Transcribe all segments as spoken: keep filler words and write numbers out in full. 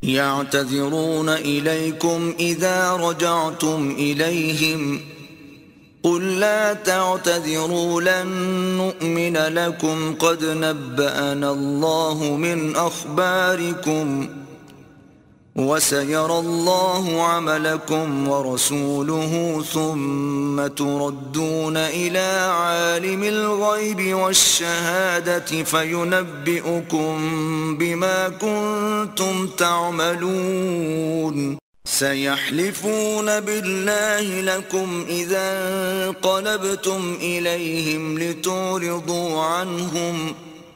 يعتذرون إليكم إذا رجعتم إليهم قل لا تعتذروا لن نؤمن لكم قد نبأنا الله من أخباركم وسيرى الله عملكم ورسوله ثم تردون إلى عالم الغيب والشهادة فينبئكم بما كنتم تعملون سيحلفون بالله لكم إذا انقلبتم إليهم لتعرضوا عنهم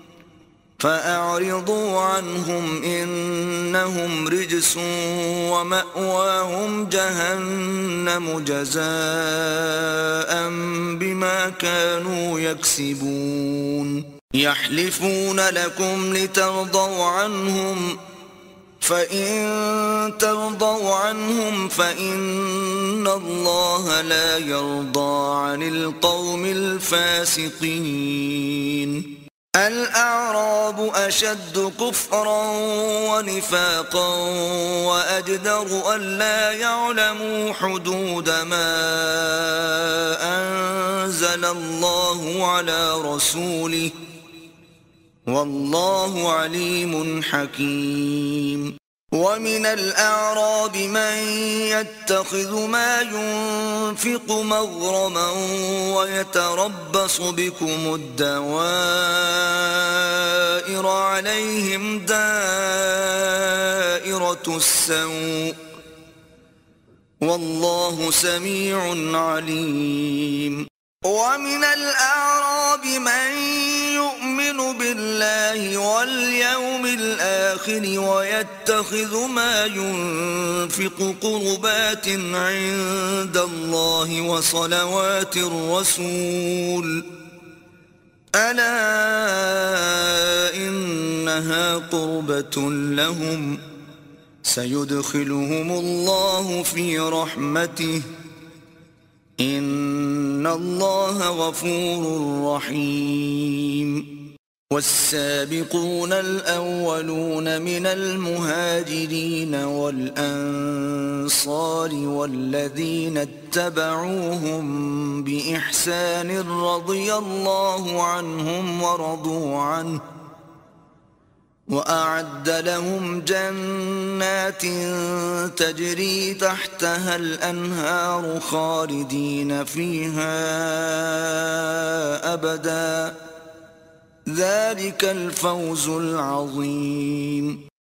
فأعرضوا عنهم إنهم رجس ومأواهم جهنم جزاء بما كانوا يكسبون يحلفون لكم لترضوا عنهم فإن ترضوا عنهم فإن الله لا يرضى عن القوم الفاسقين الأعراب أشد كفرا ونفاقا وأجدر ألا يعلموا حدود ما أنزل الله على رسوله والله عليم حكيم ومن الأعراب من يتخذ ما ينفق مغرما ويتربص بكم الدوائر عليهم دائرة السوء والله سميع عليم ومن الأعراب من يؤمن بالله واليوم الآخر ويتخذ ما ينفق قربات عند الله وصلوات الرسول ألا إنها قربة لهم سيدخلهم الله في رحمته إن الله غفور رحيم والسابقون الأولون من المهاجرين والأنصار والذين اتبعوهم بإحسان رضي الله عنهم ورضوا عنه وأعد لهم جنات تجري تحتها الأنهار خالدين فيها أبدا ذلك الفوز العظيم